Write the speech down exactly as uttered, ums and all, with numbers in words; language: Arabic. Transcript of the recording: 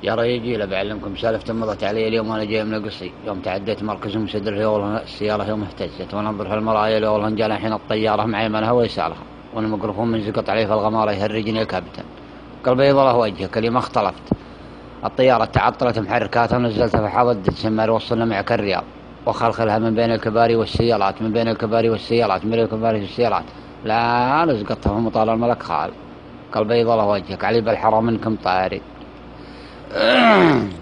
يا رجال بعلمكم سالفة مضت علي اليوم وانا جاي من القصي، يوم تعديت مركز مسدر في والله السيارة يوم اهتزت وانا انظر في المرايا والله جانا الحين الطيارة معي منها ويسارها وانا مقرفون من زقط علي في الغمارة يهرجني يا كابتن. قلبي يضله وجهك اللي ما اختلفت. الطيارة تعطلت محركاتها ونزلتها في حضر تسمر وصلنا معك الرياض وخلخلها من بين الكباري والسيارات من بين الكباري والسيارات من بين الكباري والسيارات. لا انا زقطتها في مطار الملك خال. قلبي يضله وجهك علي بالحرام منكم طاري.